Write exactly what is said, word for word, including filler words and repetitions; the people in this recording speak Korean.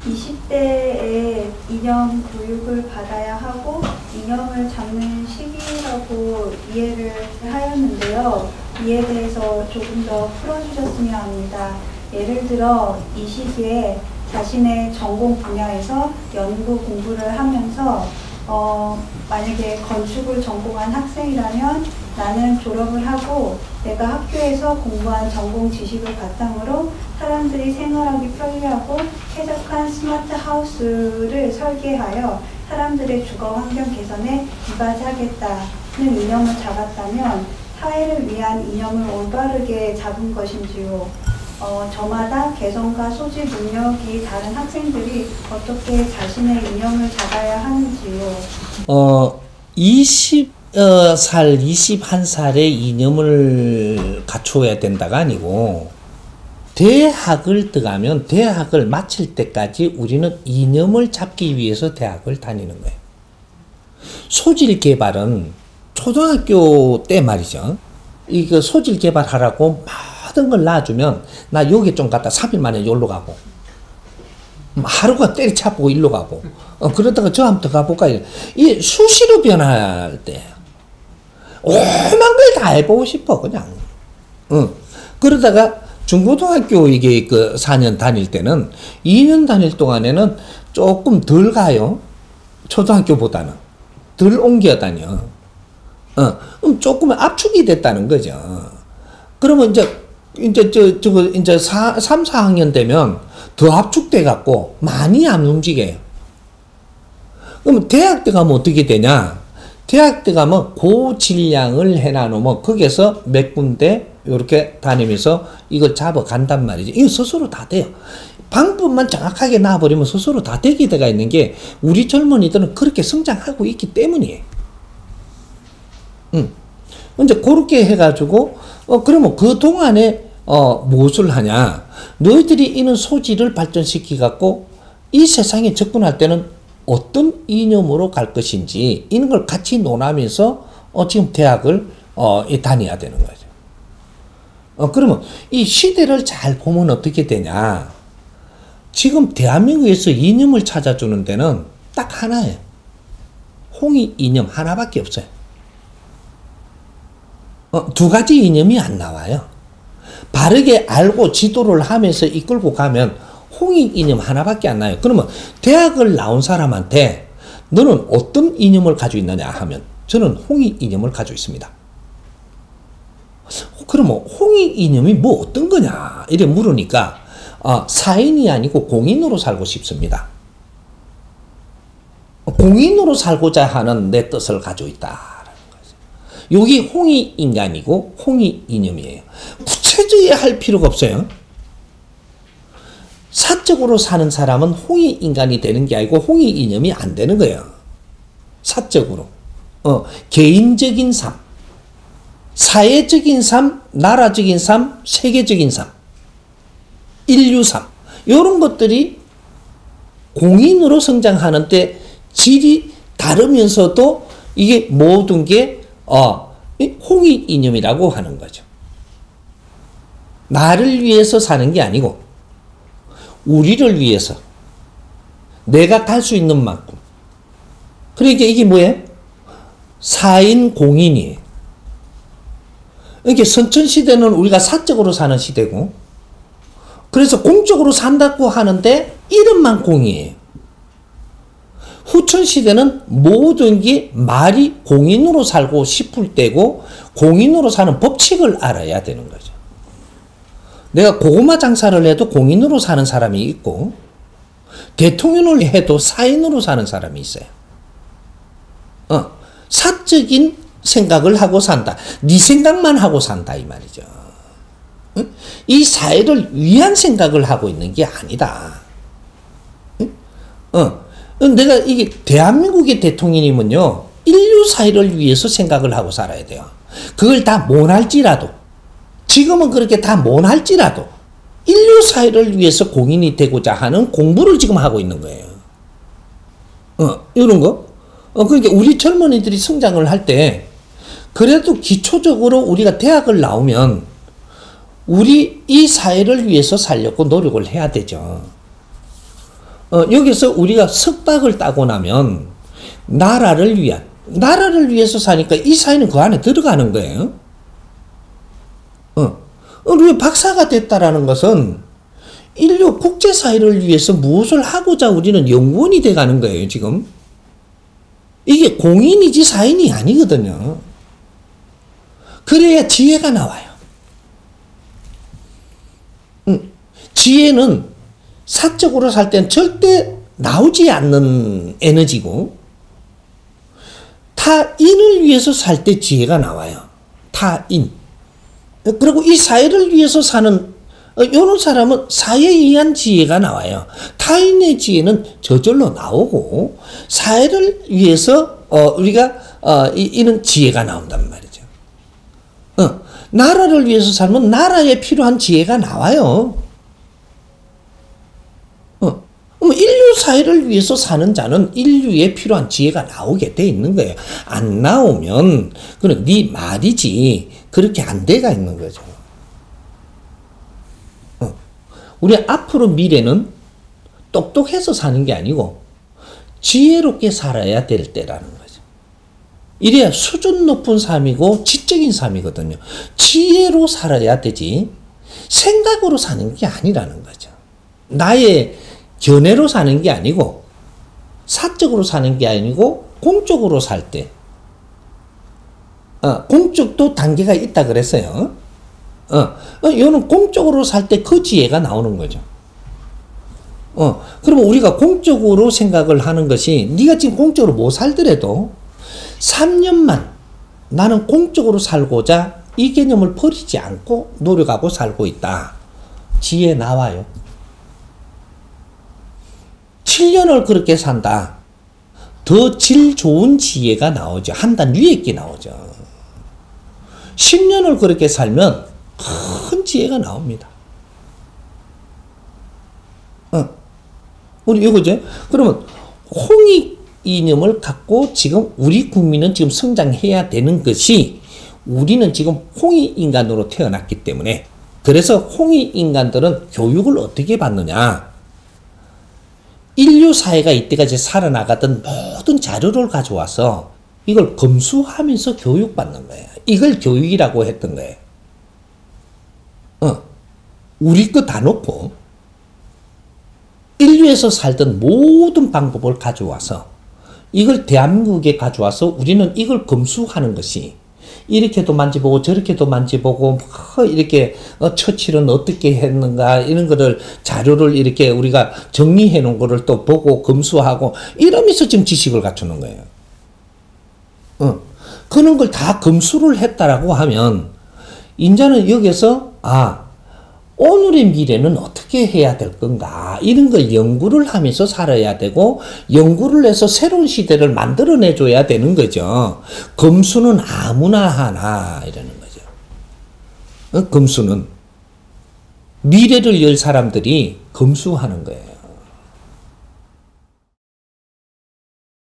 이십 대에 이념 교육을 받아야 하고 이념을 잡는 시기라고 이해를 하였는데요. 이에 대해서 조금 더 풀어주셨으면 합니다. 예를 들어 이 시기에 자신의 전공 분야에서 연구 공부를 하면서 어, 만약에 건축을 전공한 학생이라면 나는 졸업을 하고 내가 학교에서 공부한 전공 지식을 바탕으로 사람들이 생활하기 편리하고 쾌적한 스마트 하우스를 설계하여 사람들의 주거 환경 개선에 이바지하겠다는 이념을 잡았다면 사회를 위한 이념을 올바르게 잡은 것인지요. 어, 저마다 개성과 소질 능력이 다른 학생들이 어떻게 자신의 이념을 잡아야 하는지요. 어, 이십 살, 이십일 살의 이념을 갖추어야 된다가 아니고 대학을 들어가면 대학을 마칠 때까지 우리는 이념을 잡기 위해서 대학을 다니는 거예요. 소질 개발은 초등학교 때 말이죠. 이거 소질 개발하라고 모든 걸 놔주면 나 여기 좀 갔다 삼 일 만에 여기로 가고 하루가 때리차보고 일로 가고 어, 그러다가 저 한번 더 가볼까 이 수시로 변할 때 오만 걸 다 해보고 싶어 그냥 어. 그러다가 중고등학교 이게 그 사 년 다닐 때는 이 년 다닐 동안에는 조금 덜 가요. 초등학교보다는 덜 옮겨 다녀. 어, 그럼 조금 압축이 됐다는 거죠. 그러면 이제 이제 저 저거 이제 사, 삼, 사 학년 되면 더 압축돼 갖고 많이 안 움직여요. 그럼 대학 때 가면 어떻게 되냐? 대학 때 가면 고질량을 해놔놓으면 거기서 몇 군데 이렇게 다니면서 이걸 잡아간단 말이지. 이거 스스로 다 돼요. 방법만 정확하게 놔버리면 스스로 다 되게 돼가 있는 게 우리 젊은이들은 그렇게 성장하고 있기 때문이에요. 음. 이제 그렇게 해가지고 어 그러면 그 동안에 어 무엇을 하냐? 너희들이 이런 소질을 발전시키 갖고 이 세상에 접근할 때는 어떤 이념으로 갈 것인지 이런 걸 같이 논하면서 어 지금 대학을 어 다녀야 되는 거죠. 어 그러면 이 시대를 잘 보면 어떻게 되냐? 지금 대한민국에서 이념을 찾아주는 데는 딱 하나예요. 홍익 이념 하나밖에 없어요. 어, 두 가지 이념이 안 나와요. 바르게 알고 지도를 하면서 이끌고 가면 홍익 이념 하나밖에 안 나요. 그러면 대학을 나온 사람한테 너는 어떤 이념을 가지고 있느냐 하면 저는 홍익 이념을 가지고 있습니다. 그러면 홍익 이념이 뭐 어떤 거냐 이래 물으니까 어, 사인이 아니고 공인으로 살고 싶습니다. 공인으로 살고자 하는 내 뜻을 가지고 있다. 여기 홍익 인간이고 홍익 이념이에요. 구체적이할 필요가 없어요. 사적으로 사는 사람은 홍익 인간이 되는 게 아니고 홍익 이념이 안 되는 거예요. 사적으로. 어, 개인적인 삶, 사회적인 삶, 나라적인 삶, 세계적인 삶, 인류 삶 이런 것들이 공인으로 성장하는 때 질이 다르면서도 이게 모든 게 어, 홍익 이념이라고 하는 거죠. 나를 위해서 사는 게 아니고 우리를 위해서 내가 갈 수 있는 만큼. 그러니까 이게 뭐예요? 사인 공인이에요. 이렇게 선천시대는 우리가 사적으로 사는 시대고 그래서 공적으로 산다고 하는데 이름만 공이에요. 후천시대는 모든 게 말이 공인으로 살고 싶을 때고 공인으로 사는 법칙을 알아야 되는 거죠. 내가 고구마 장사를 해도 공인으로 사는 사람이 있고 대통령을 해도 사인으로 사는 사람이 있어요. 어, 사적인 생각을 하고 산다. 네 생각만 하고 산다 이 말이죠. 응? 이 사회를 위한 생각을 하고 있는 게 아니다. 응? 어. 내가 이게 대한민국의 대통령이면요 인류 사회를 위해서 생각을 하고 살아야 돼요. 그걸 다 못할지라도 지금은 그렇게 다 못할지라도 인류 사회를 위해서 공인이 되고자 하는 공부를 지금 하고 있는 거예요. 어, 이런 거. 어, 그러니까 우리 젊은이들이 성장을 할 때 그래도 기초적으로 우리가 대학을 나오면 우리 이 사회를 위해서 살려고 노력을 해야 되죠. 어, 여기서 우리가 석박을 따고 나면 나라를 위한, 나라를 위해서 사니까 이 사회는 그 안에 들어가는 거예요. 어, 우리 박사가 됐다라는 것은 인류 국제사회를 위해서 무엇을 하고자 우리는 연구원이 돼가는 거예요, 지금. 이게 공인이지 사인이 아니거든요. 그래야 지혜가 나와요. 음, 지혜는 사적으로 살 땐 절대 나오지 않는 에너지고, 타인을 위해서 살 때 지혜가 나와요. 타인. 그리고 이 사회를 위해서 사는 이런 사람은 사회에 의한 지혜가 나와요. 타인의 지혜는 저절로 나오고, 사회를 위해서 어, 우리가 어, 이, 이런 지혜가 나온단 말이죠. 어, 나라를 위해서 살면 나라에 필요한 지혜가 나와요. 어, 인류 사회를 위해서 사는 자는 인류에 필요한 지혜가 나오게 돼 있는 거예요. 안 나오면 그는 네 말이지 그렇게 안 돼가 있는 거죠. 어, 우리 앞으로 미래는 똑똑해서 사는 게 아니고 지혜롭게 살아야 될 때라는 거죠. 이래야 수준 높은 삶이고 지적인 삶이거든요. 지혜로 살아야 되지 생각으로 사는 게 아니라는 거죠. 나의 견해로 사는 게 아니고 사적으로 사는 게 아니고 공적으로 살 때, 어, 공적도 단계가 있다 그랬어요. 어, 어, 이거는 공적으로 살 때 그 지혜가 나오는 거죠. 어, 그러면 우리가 공적으로 생각을 하는 것이, 네가 지금 공적으로 못 살더라도 삼 년만 나는 공적으로 살고자 이 개념을 버리지 않고 노력하고 살고 있다. 지혜 나와요. 칠 년을 그렇게 산다. 더 질 좋은 지혜가 나오죠. 한 단 위에 게 나오죠. 십 년을 그렇게 살면 큰 지혜가 나옵니다. 어. 우리 이거죠. 그러면 홍익 이념을 갖고 지금 우리 국민은 지금 성장해야 되는 것이, 우리는 지금 홍익 인간으로 태어났기 때문에, 그래서 홍익 인간들은 교육을 어떻게 받느냐. 인류 사회가 이때까지 살아나가던 모든 자료를 가져와서 이걸 검수하면서 교육받는 거예요. 이걸 교육이라고 했던 거예요. 어. 우리 거 다 놓고 인류에서 살던 모든 방법을 가져와서 이걸 대한민국에 가져와서 우리는 이걸 검수하는 것이, 이렇게도 만져보고 저렇게도 만져보고 이렇게 어, 처칠은 어떻게 했는가 이런 거를 자료를 이렇게 우리가 정리해 놓은 거를 또 보고 검수하고 이러면서 지금 지식을 갖추는 거예요. 어. 그런 걸 다 검수를 했다라고 하면 이제는 여기서 아 오늘의 미래는 어떻게 해야 될 건가 이런 걸 연구를 하면서 살아야 되고, 연구를 해서 새로운 시대를 만들어내 줘야 되는 거죠. 검수는 아무나 하나 이러는 거죠. 어? 검수는 미래를 열 사람들이 검수하는 거예요.